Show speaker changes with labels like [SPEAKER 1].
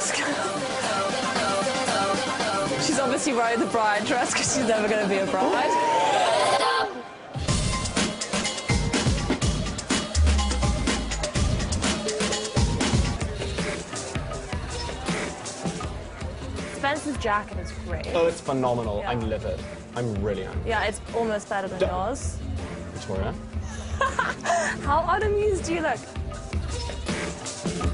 [SPEAKER 1] She's obviously wearing the bride dress because she's never going to be a bride. Spencer's jacket is great.
[SPEAKER 2] Oh, it's phenomenal.
[SPEAKER 1] Yeah.
[SPEAKER 2] I'm livid. I'm really angry.
[SPEAKER 1] Yeah, it's almost better than yours.
[SPEAKER 2] Victoria?
[SPEAKER 1] How unamused do you look?